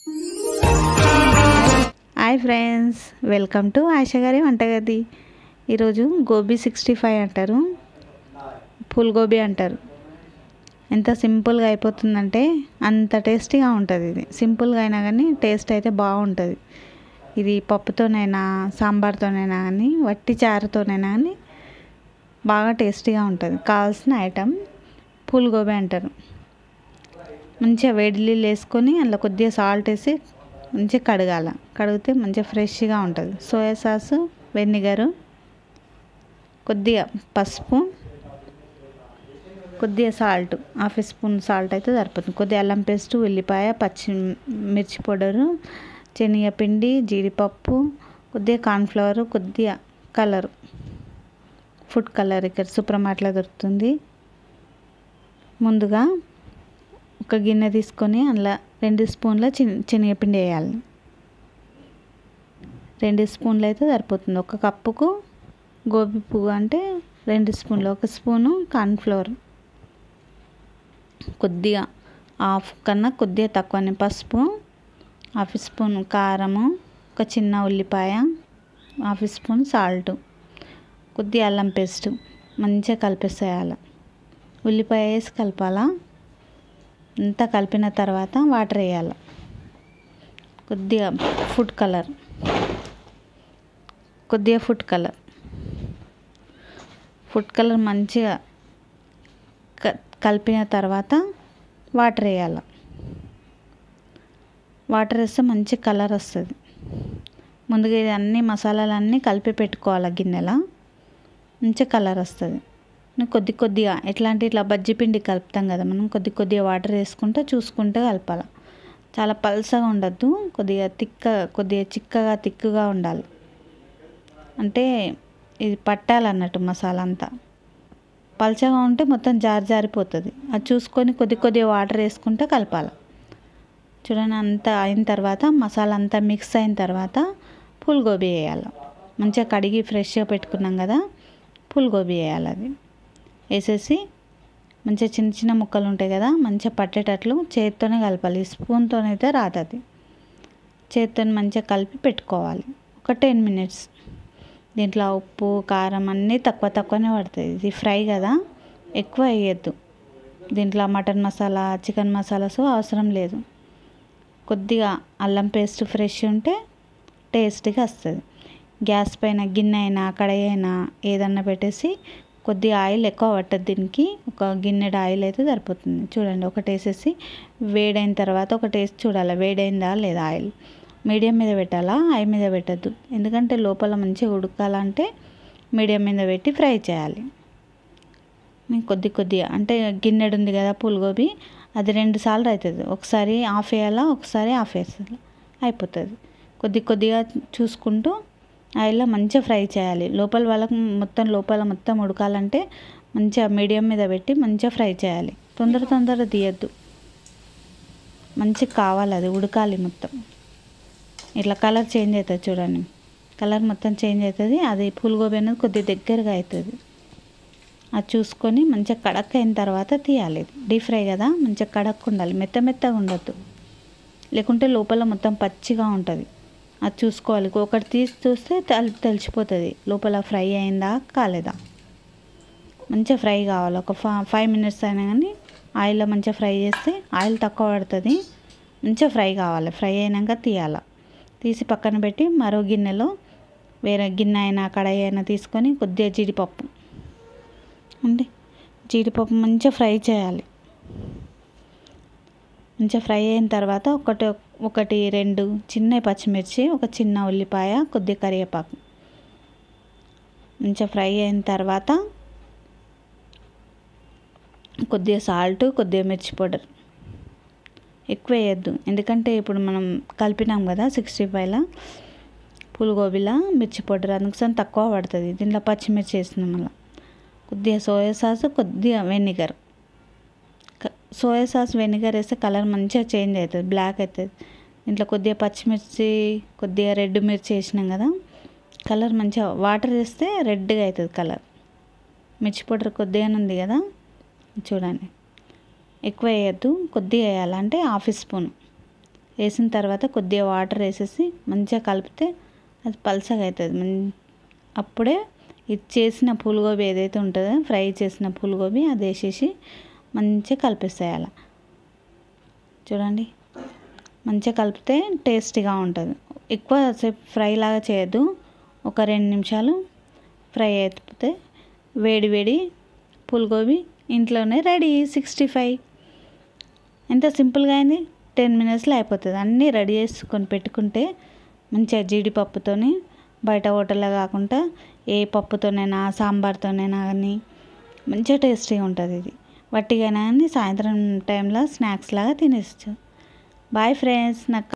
Hi friends, welcome to Asha గారి వంటగది. ఈరోజు గోబీ 65 అంటారు, ఫుల్ గోబీ అంటారు. ఎంత సింపుల్గా అయిపోతుందంటే అంత టేస్టీగా ఉంటుంది. ఇది సింపుల్గా అయినా కానీ టేస్ట్ అయితే బాగుంటుంది. ఇది పప్పుతోనైనా సాంబార్తోనైనా కానీ వట్టి చారుతోనైనా కానీ బాగా టేస్టీగా ఉంటుంది. కావాల్సిన ఐటమ్ ఫుల్ గోబీ అంటారు. మంచిగా వేడి నీళ్ళు వేసుకొని అందులో కొద్దిగా సాల్ట్ వేసి మంచిగా కడిగితే మంచిగా ఫ్రెష్గా ఉంటుంది. సోయా సాసు, వెనిగరు, కొద్దిగా పసుపు, కొద్దిగా సాల్ట్, హాఫ్ స్పూన్ సాల్ట్ అయితే సరిపోతుంది. కొద్దిగా అల్లం పేస్ట్, ఉల్లిపాయ, పచ్చిమిర్చి పౌడరు, శనగపిండి, జీడిపప్పు, కొద్దిగా కార్న్ఫ్లవర్, కొద్దిగా కలర్, ఫుడ్ కలర్ ఇక్కడ సూపర్ మార్ట్లో దొరుకుతుంది. ముందుగా ఒక గిన్నె తీసుకొని అందులో 2 స్పూన్ల శనగపిండి వేయాలి. 2 స్పూన్లు అయితే సరిపోతుంది. ఒక కప్పుకు గోబీ పువ్వు అంటే 2 స్పూన్లు. 1 స్పూను కార్న్ఫ్లవర్, కొద్దిగా హాఫ్ కన్నా కొద్దిగా తక్కువనే పసుపు, హాఫ్ స్పూన్ కారము, ఒక చిన్న ఉల్లిపాయ, హాఫ్ స్పూన్ సాల్ట్, కొద్దిగా అల్లం పేస్ట్ మంచిగా కలిపేసేయాలి. ఉల్లిపాయ వేసి కలపాలా. అంతా కలిపిన తర్వాత వాటర్ వేయాలి. కొద్దిగా ఫుడ్ కలర్ మంచిగా కలిపిన తర్వాత వాటర్ వేయాలి. వాటర్ వేస్తే మంచి కలర్ వస్తుంది. ముందుగా ఇది అన్ని మసాలాలన్నీ కలిపి పెట్టుకోవాలి. గిన్నెలో మంచి కలర్ వస్తుంది. కొద్దిగా ఇట్లా బజ్జీ పిండి కలుపుతాం కదా మనం, కొద్దిగా వాటర్ వేసుకుంటూ చూసుకుంటూ కలపాలి. చాలా పల్సగా ఉండద్దు, కొద్దిగా తిక్కుగా ఉండాలి. అంటే ఇది పట్టాలన్నట్టు మసాలా అంతా. పల్చగా ఉంటే మొత్తం జారిపోతుంది. అది చూసుకొని కొద్దిగా వాటర్ వేసుకుంటూ కలపాలి. చూడండి, అంతా అయిన తర్వాత మసాలా అంతా మిక్స్ అయిన తర్వాత ఫుల్ గోబీ వేయాలి. మంచిగా కడిగి ఫ్రెష్గా పెట్టుకున్నాం కదా, ఫుల్ గోబీ వేయాలి. అది వేసేసి మంచిగా చిన్న ముక్కలు ఉంటాయి కదా, మంచిగా పట్టేటట్లు చేతితోనే కలపాలి. స్పూన్తోనైతే రాదు. అది చేతితో మంచిగా కలిపి పెట్టుకోవాలి. ఒక 10 మినిట్స్. దీంట్లో ఉప్పు, కారం అన్నీ తక్కువనే పడుతుంది. ఇది ఫ్రై కదా, ఎక్కువ వేయద్దు. దీంట్లో మటన్ మసాలా, చికెన్ మసాలాస్ అవసరం లేదు. కొద్దిగా అల్లం పేస్ట్ ఫ్రెష్ ఉంటే టేస్టీగా వస్తుంది. గ్యాస్ పైన గిన్నె అయినా కడాయి అయినా ఏదన్నా పెట్టేసి కొద్దిగా ఆయిల్ ఎక్కువ పట్టదు దీనికి. ఒక గిన్నెడు ఆయిల్ అయితే సరిపోతుంది. చూడండి, ఒకటి వేసేసి వేడైన తర్వాత ఒకటి వేసి చూడాలి వేడైందా లేదా. ఆయిల్ మీడియం మీద పెట్టాలా, హై మీద పెట్టద్దు. ఎందుకంటే లోపల మంచిగా ఉడకాలంటే మీడియం మీద పెట్టి ఫ్రై చేయాలి. కొద్దిగా అంటే గిన్నెడు ఉంది కదా పులిగోబీ, అది 2 సార్లు అవుతుంది. ఒకసారి ఆఫ్ వేయాలా, ఒకసారి ఆఫ్ వేయాలి, అయిపోతుంది. కొద్దిగా చూసుకుంటూ ఆయిల్లో మంచిగా ఫ్రై చేయాలి. లోపల మొత్తం ఉడకాలంటే మంచిగా మీడియం మీద పెట్టి మంచిగా ఫ్రై చేయాలి. తొందర తీయద్దు, మంచిగా కావాలి. అది ఉడకాలి మొత్తం. ఇట్లా కలర్ చేంజ్ అవుతుంది. చూడండి, కలర్ మొత్తం చేంజ్ అవుతుంది. అది పులిగోబీ అనేది కొద్దిగా దగ్గరగా అవుతుంది. అది చూసుకొని మంచిగా కడక్ అయిన తర్వాత తీయాలి. డీప్ ఫ్రై కదా, మంచిగా కడక్ ఉండాలి, మెత్తగా ఉండద్దు. లేకుంటే లోపల మొత్తం పచ్చిగా ఉంటుంది. అది చూసుకోవాలి. ఒకటి తీసి చూస్తే తెలిసిపోతుంది లోపల ఫ్రై అయిందా కాలేదా. మంచిగా ఫ్రై కావాలి. ఒక 5 మినిట్స్ అయినా కానీ ఆయిల్లో మంచిగా ఫ్రై చేస్తే ఆయిల్ తక్కువ పడుతుంది. మంచిగా ఫ్రై కావాలి. ఫ్రై అయినాక తీసి పక్కన పెట్టి మరో గిన్నెలో వేరే గిన్నె అయినా కడాయి అయినా తీసుకొని కొద్దిగా జీడిపప్పు మంచిగా ఫ్రై చేయాలి. మంచిగా ఫ్రై అయిన తర్వాత ఒకటి 2 చిన్న పచ్చిమిర్చి, ఒక చిన్న ఉల్లిపాయ, కొద్దిగా కరివేపాకు మంచిగా ఫ్రై అయిన తర్వాత కొద్దిగా సాల్ట్, కొద్దిగా మిర్చి పౌడర్ ఎక్కువ వేయద్దు. ఎందుకంటే ఇప్పుడు మనం కలిపినాం కదా 65లో పులిగోబీలో మిర్చి పౌడర్, అందుకోసం తక్కువ పడుతుంది. దీంట్లో పచ్చిమిర్చి వేసినాం. మళ్ళీ కొద్దిగా సోయా సాస్, కొద్దిగా వెనిగర్. సోయా సాస్, వెనిగర్ వేస్తే కలర్ మంచిగా చేంజ్ అవుతుంది, బ్లాక్ అవుతుంది. దీంట్లో కొద్దిగా పచ్చిమిర్చి, కొద్దిగా రెడ్ మిర్చి వేసినాం కదా, కలర్ మంచిగా. వాటర్ వేస్తే రెడ్గా అవుతుంది కలర్. మిర్చి పౌడర్ కొద్దిగానే ఉంది కదా, చూడండి. ఎక్కువ వేయద్దు, కొద్దిగా వేయాలి. అంటే హాఫ్ స్పూన్ వేసిన తర్వాత కొద్దిగా వాటర్ వేసేసి మంచిగా కలిపితే అది పలసగా అవుతుంది. అప్పుడే ఇది చేసిన పూలగోబీ ఏదైతే ఉంటుందో ఫ్రై చేసిన పూలగోబీ అది వేసేసి మంచిగా కలిపేసేయాలి. చూడండి, మంచిగా కలిపితే టేస్టీగా ఉంటుంది. ఎక్కువ సేపు ఫ్రై లాగా చేయొద్దు, ఒక 2 నిమిషాలు ఫ్రై అయిపోతే వేడి వేడి పూలగోబీ ఇంట్లోనే రెడీ. 65 ఎంత సింపుల్గా అయింది, 10 మినిట్స్లో అయిపోతుంది. అన్నీ రెడీ చేసుకొని పెట్టుకుంటే మంచిగా జీడిపప్పుతోని బయట హోటల్లో కాకుండా ఏ పప్పుతోనైనా సాంబార్తోనైనా కానీ మంచిగా టేస్టీగా ఉంటుంది. ఇది వట్టిగానే కానీ సాయంత్రం టైంలో స్నాక్స్ లాగా తినేచ్చు. Bye friends. నాకు